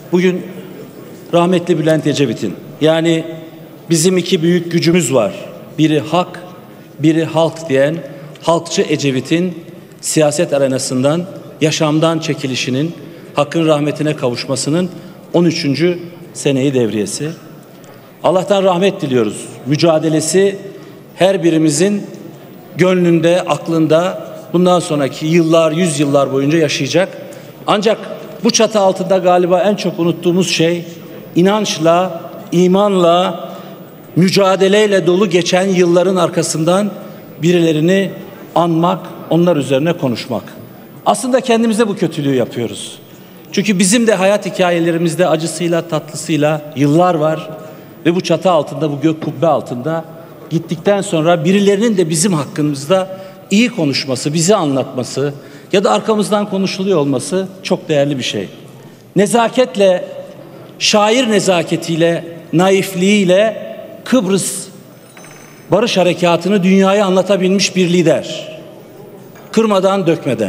Bugün rahmetli Bülent Ecevit'in, yani bizim iki büyük gücümüz var. Biri hak, biri halk diyen halkçı Ecevit'in siyaset arenasından, yaşamdan çekilişinin, hakkın rahmetine kavuşmasının 13. seneyi devriyesi. Allah'tan rahmet diliyoruz. Mücadelesi her birimizin gönlünde, aklında bundan sonraki yıllar, yüzyıllar boyunca yaşayacak. Ancak bu çatı altında galiba en çok unuttuğumuz şey inançla, imanla, mücadeleyle dolu geçen yılların arkasından birilerini anmak, onlar üzerine konuşmak. Aslında kendimize bu kötülüğü yapıyoruz. Çünkü bizim de hayat hikayelerimizde acısıyla, tatlısıyla yıllar var ve bu çatı altında, bu gök kubbe altında gittikten sonra birilerinin de bizim hakkımızda iyi konuşması, bizi anlatması ya da arkamızdan konuşuluyor olması çok değerli bir şey. Nezaketle, şair nezaketiyle, naifliğiyle Kıbrıs Barış Harekatı'nı dünyaya anlatabilmiş bir lider. Kırmadan, dökmeden.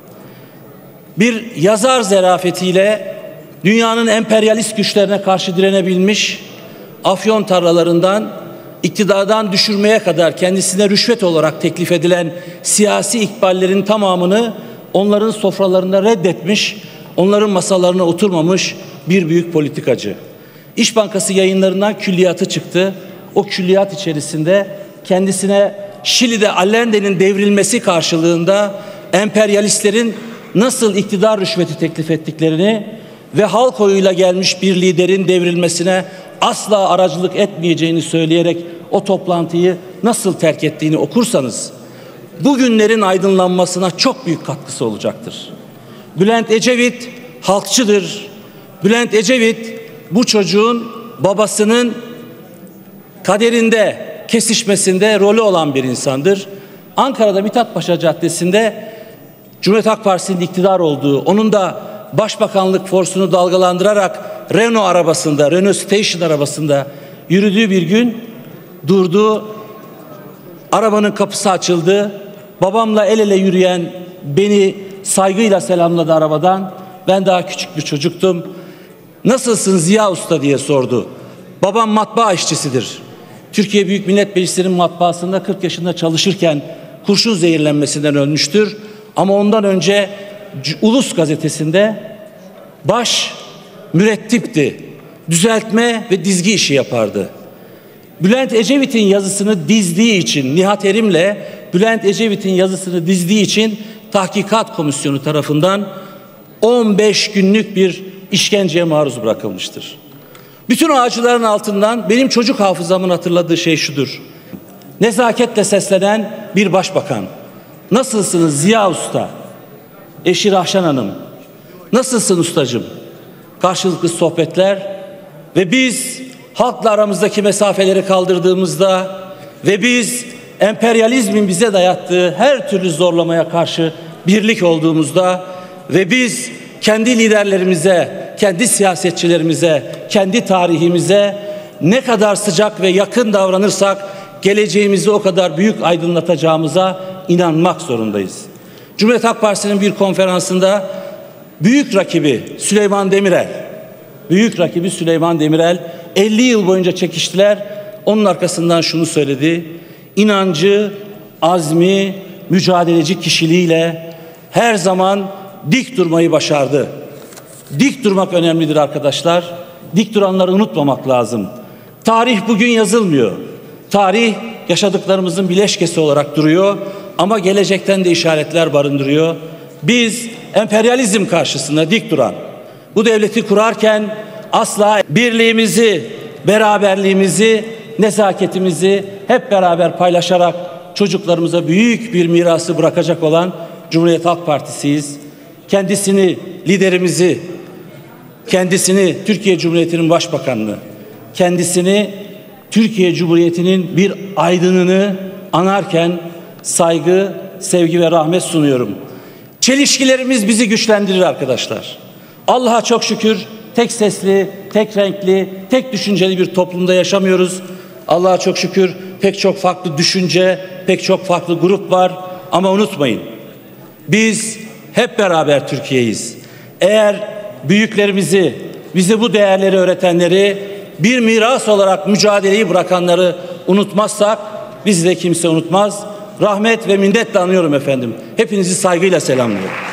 Bir yazar zerafetiyle dünyanın emperyalist güçlerine karşı direnebilmiş, afyon tarlalarından iktidardan düşürmeye kadar kendisine rüşvet olarak teklif edilen siyasi ikballerin tamamını onların sofralarında reddetmiş, onların masalarına oturmamış bir büyük politikacı. İş Bankası yayınlarından külliyatı çıktı. O külliyat içerisinde kendisine Şili'de Allende'nin devrilmesi karşılığında emperyalistlerin nasıl iktidar rüşveti teklif ettiklerini ve halk oyuyla gelmiş bir liderin devrilmesine asla aracılık etmeyeceğini söyleyerek o toplantıyı nasıl terk ettiğini okursanız bugünlerin aydınlanmasına çok büyük katkısı olacaktır. Bülent Ecevit halkçıdır. Bülent Ecevit bu çocuğun babasının kaderinde, kesişmesinde rolü olan bir insandır. Ankara'da Mithatpaşa Caddesi'nde Cumhuriyet Halk Partisi'nin iktidar olduğu, onun da başbakanlık forsunu dalgalandırarak Renault arabasında, Renault Station arabasında yürüdüğü bir gün durdu. Arabanın kapısı açıldı. Babamla el ele yürüyen beni saygıyla selamladı arabadan. Ben daha küçük bir çocuktum. "Nasılsın Ziya Usta?" diye sordu. Babam matbaa işçisidir. Türkiye Büyük Millet Meclisi'nin matbaasında 40 yaşında çalışırken kurşun zehirlenmesinden ölmüştür. Ama ondan önce Ulus gazetesinde baş mürettipti. Düzeltme ve dizgi işi yapardı. Bülent Ecevit'in yazısını dizdiği için, Nihat Erim'le Bülent Ecevit'in yazısını dizdiği için Tahkikat Komisyonu tarafından 15 günlük bir işkenceye maruz bırakılmıştır. Bütün o acıların altından benim çocuk hafızamın hatırladığı şey şudur: nezaketle seslenen bir başbakan. "Nasılsınız Ziya Usta?" Eşi Rahşan Hanım, "Nasılsın ustacığım?" Karşılıklı sohbetler ve biz halkla aramızdaki mesafeleri kaldırdığımızda ve biz emperyalizmin bize dayattığı her türlü zorlamaya karşı birlik olduğumuzda ve biz kendi liderlerimize, kendi siyasetçilerimize, kendi tarihimize ne kadar sıcak ve yakın davranırsak geleceğimizi o kadar büyük aydınlatacağımıza inanmak zorundayız. Cumhuriyet Halk Partisi'nin bir konferansında büyük rakibi Süleyman Demirel 50 yıl boyunca çekiştiler. Onun arkasından şunu söyledi: İnancı, azmi, mücadeleci kişiliğiyle her zaman dik durmayı başardı. Dik durmak önemlidir arkadaşlar. Dik duranları unutmamak lazım. Tarih bugün yazılmıyor. Tarih yaşadıklarımızın bileşkesi olarak duruyor ama gelecekten de işaretler barındırıyor. Biz emperyalizm karşısında dik duran, bu devleti kurarken asla birliğimizi, beraberliğimizi, nezaketimizi hep beraber paylaşarak çocuklarımıza büyük bir mirası bırakacak olan Cumhuriyet Halk Partisi'yiz. Kendisini, liderimizi, kendisini Türkiye Cumhuriyeti'nin başbakanını, kendisini Türkiye Cumhuriyeti'nin bir aydınını anarken saygı, sevgi ve rahmet sunuyorum. Çelişkilerimiz bizi güçlendirir arkadaşlar. Allah'a çok şükür tek sesli, tek renkli, tek düşünceli bir toplumda yaşamıyoruz. Allah'a çok şükür pek çok farklı düşünce, pek çok farklı grup var. Ama unutmayın, biz hep beraber Türkiye'yiz. Eğer büyüklerimizi, bize bu değerleri öğretenleri, bir miras olarak mücadeleyi bırakanları unutmazsak bizi de kimse unutmaz. Rahmet ve minnetle anıyorum efendim. Hepinizi saygıyla selamlıyorum.